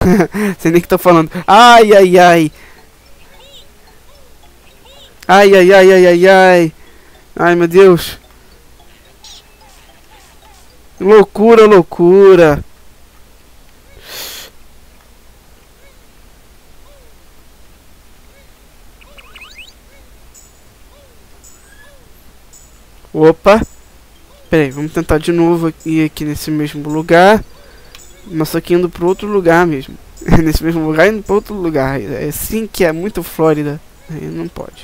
Sei nem o que tô falando. Ai, ai, ai. Ai, ai, ai, ai, ai, ai. Ai, meu Deus. Loucura, loucura. Opa. Pera aí, vamos tentar de novo aqui nesse mesmo lugar. Mas só que indo pro outro lugar mesmo. Nesse mesmo lugar indo pro outro lugar. É assim que é muito Flórida. Aí não pode.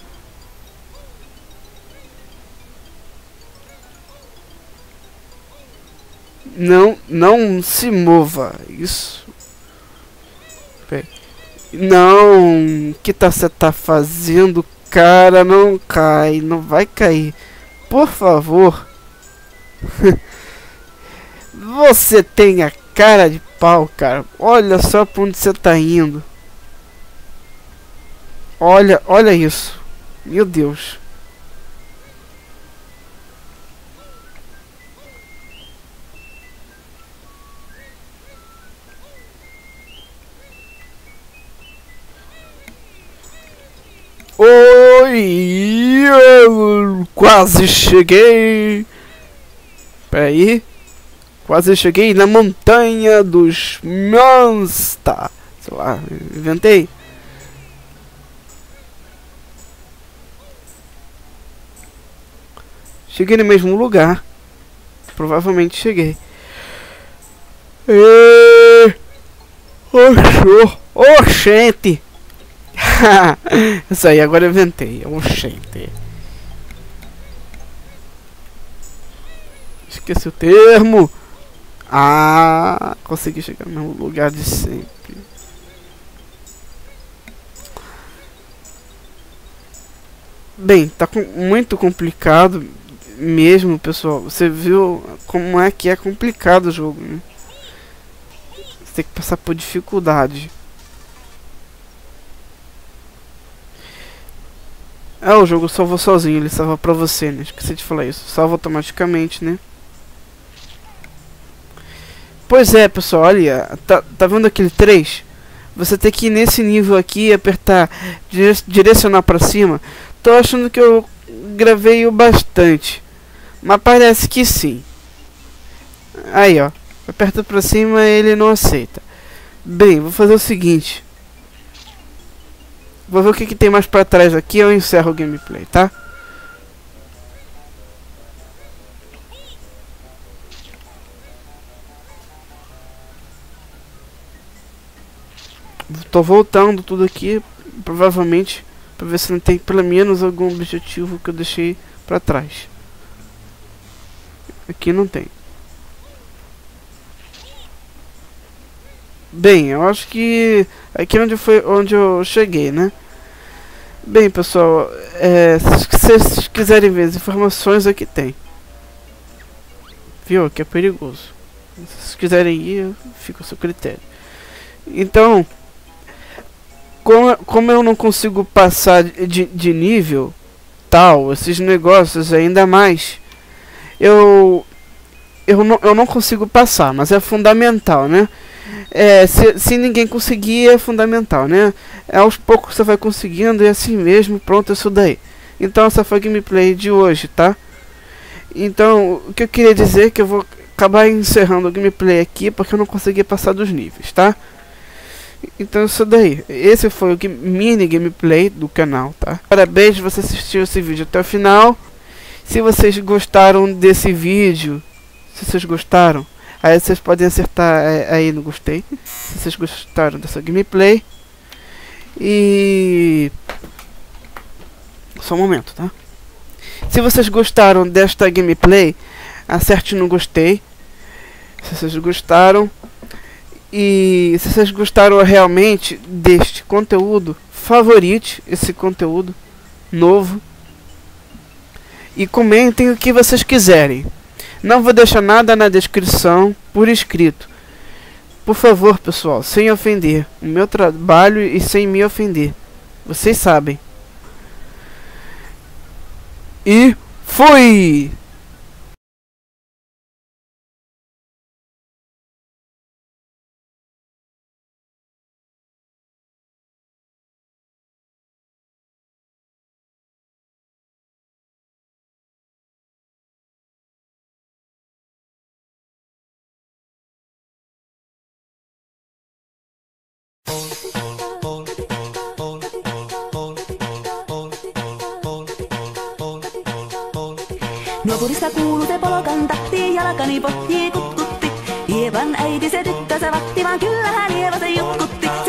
Não se mova. Isso. Pera aí. Não. O que você tá fazendo, cara? Não cai. Não vai cair. Por favor. Você tem a cara de pau, cara. Olha só pra onde você tá indo. Olha isso. Meu Deus. Oi, eu quase cheguei. Peraí. Quase cheguei na montanha dos Monsta. Sei lá, inventei. Cheguei no mesmo lugar. Provavelmente cheguei. Oxente. Isso aí, agora eu inventei. Oxente. Esqueci o termo. Ah, consegui chegar no mesmo lugar de sempre. Bem, tá muito complicado mesmo, pessoal. Você viu como é que é complicado o jogo, né? Você tem que passar por dificuldade. Ah, o jogo salvou sozinho, ele salva pra você, né? Esqueci de falar isso. Salva automaticamente, né? Pois é, pessoal, olha, tá vendo aquele 3? Você tem que ir nesse nível aqui e apertar direcionar pra cima. Tô achando que eu gravei o bastante, mas parece que sim. Aí, ó, aperta pra cima e ele não aceita. Bem, vou fazer o seguinte. Vou ver o que tem mais pra trás aqui e eu encerro o gameplay, tá? Tô voltando tudo aqui, provavelmente, pra ver se não tem pelo menos algum objetivo que eu deixei pra trás. Aqui não tem. Bem, eu acho que aqui foi onde eu cheguei, né? Bem, pessoal, se vocês quiserem ver as informações, aqui tem. Viu? Que é perigoso. Se vocês quiserem ir, fica ao seu critério. Então, como eu não consigo passar de nível tal, esses negócios ainda mais, eu não consigo passar, mas é fundamental, né? Se ninguém conseguir, é fundamental, né? Aos poucos você vai conseguindo e assim mesmo, pronto, isso daí. Então essa foi a gameplay de hoje, tá? Então, o que eu queria dizer é que eu vou acabar encerrando o gameplay aqui, porque eu não consegui passar dos níveis, tá? Então isso daí, esse foi o mini gameplay do canal, tá? Parabéns, você assistiu esse vídeo até o final. Se vocês gostaram desse vídeo, se vocês gostaram, aí vocês podem acertar aí no gostei. Se vocês gostaram dessa gameplay. E... só um momento, tá? Se vocês gostaram desta gameplay, acerte no gostei. Se vocês gostaram. E se vocês gostaram realmente deste conteúdo, favorite esse conteúdo novo. E comentem o que vocês quiserem. Não vou deixar nada na descrição por escrito. Por favor, pessoal, sem ofender o meu trabalho e sem me ofender. Vocês sabem. E fui! Nuopurista kuuluu se polokan tahti, jalkani pohjii kutkutti. Ievan äiti se tyttönsä vatti, vaan kyllähän Ieva se jutkutti.